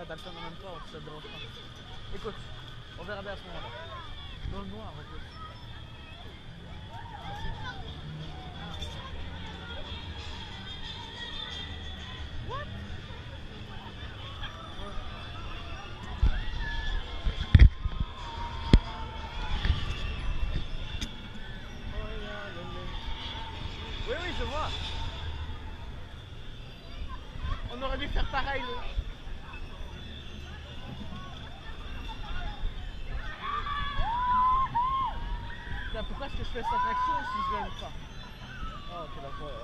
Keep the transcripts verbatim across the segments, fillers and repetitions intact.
Ouais, t'as le temps en même temps, ça te dérange pas. Écoute, on verra bien à ce moment-là. Dans le noir, en plus. What? Oui, oui, je vois. On aurait dû faire pareil. Là. Là, pourquoi est-ce que je fais cette action si je l'aime pas? Oh, ok, d'accord.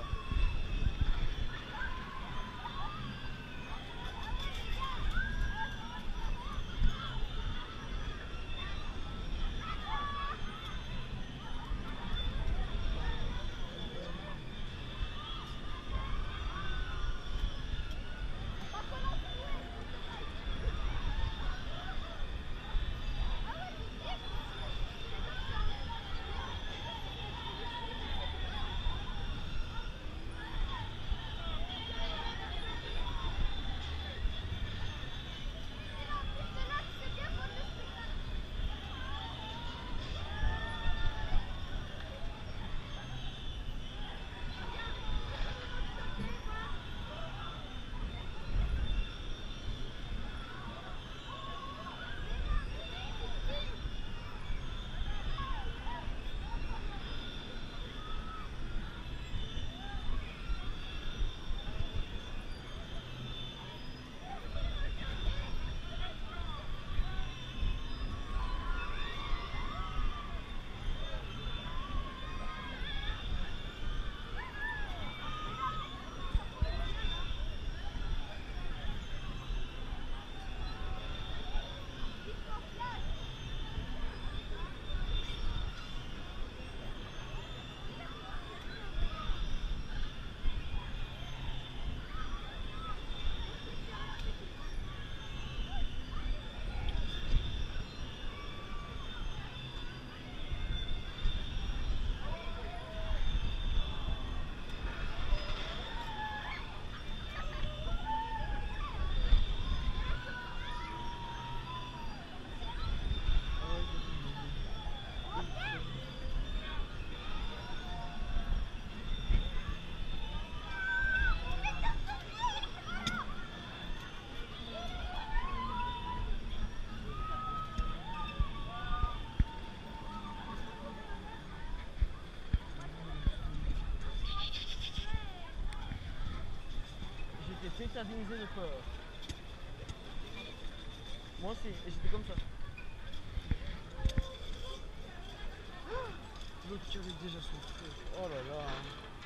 J'étais tétanisé de peur. Moi aussi, et j'étais comme ça. L'autre qui avait déjà son truc. Oh là là.